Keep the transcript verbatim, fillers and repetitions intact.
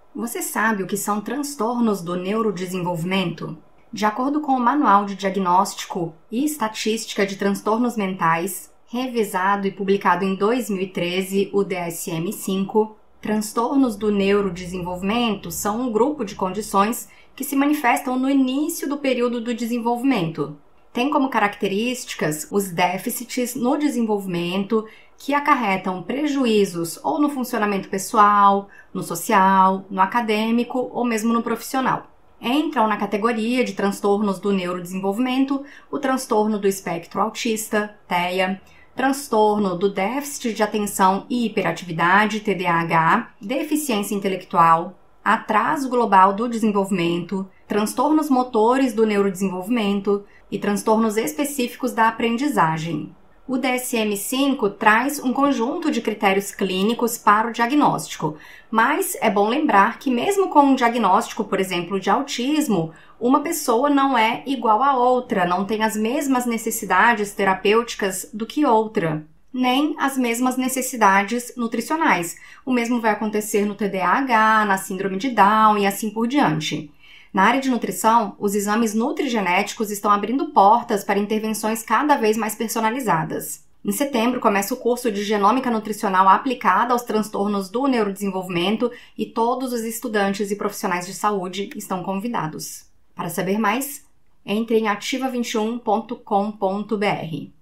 Você sabe o que são transtornos do neurodesenvolvimento? De acordo com o Manual de Diagnóstico e Estatística de Transtornos Mentais, revisado e publicado em dois mil e treze, o D S M cinco, transtornos do neurodesenvolvimento são um grupo de condições que se manifestam no início do período do desenvolvimento. Tem como características os déficits no desenvolvimento que acarretam prejuízos ou no funcionamento pessoal, no social, no acadêmico ou mesmo no profissional. Entram na categoria de transtornos do neurodesenvolvimento o transtorno do espectro autista, T E A, transtorno do déficit de atenção e hiperatividade, T D A H, deficiência intelectual, atraso global do desenvolvimento, transtornos motores do neurodesenvolvimento e transtornos específicos da aprendizagem. O D S M cinco traz um conjunto de critérios clínicos para o diagnóstico, mas é bom lembrar que mesmo com um diagnóstico, por exemplo, de autismo, uma pessoa não é igual a outra, não tem as mesmas necessidades terapêuticas do que outra, nem as mesmas necessidades nutricionais. O mesmo vai acontecer no T D A H, na síndrome de Down e assim por diante. Na área de nutrição, os exames nutrigenéticos estão abrindo portas para intervenções cada vez mais personalizadas. Em setembro, começa o curso de Genômica Nutricional aplicada aos transtornos do neurodesenvolvimento e todos os estudantes e profissionais de saúde estão convidados. Para saber mais, entre em ativa vinte e um ponto com ponto br.